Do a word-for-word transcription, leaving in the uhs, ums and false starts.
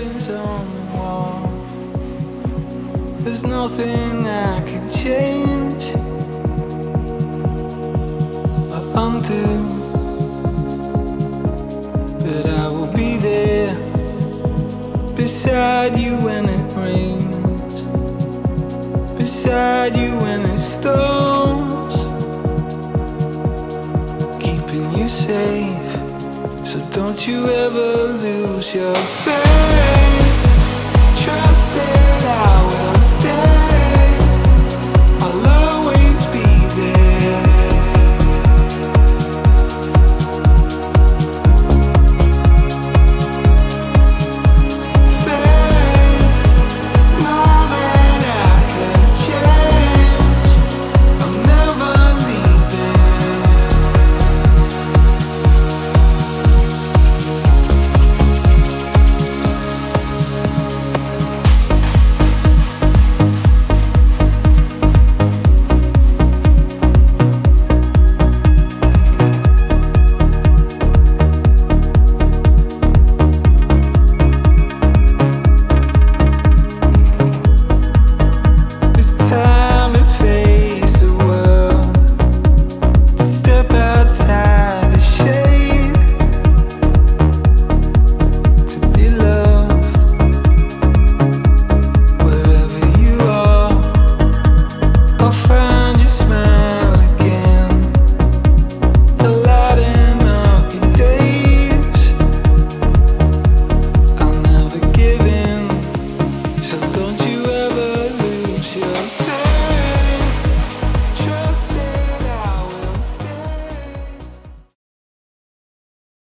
writing's on the wall. There's nothing I can change or undo, but I will be there beside you when it rains, beside you when it storms, keeping you safe. So don't you ever lose your faith. Trust that I will stay.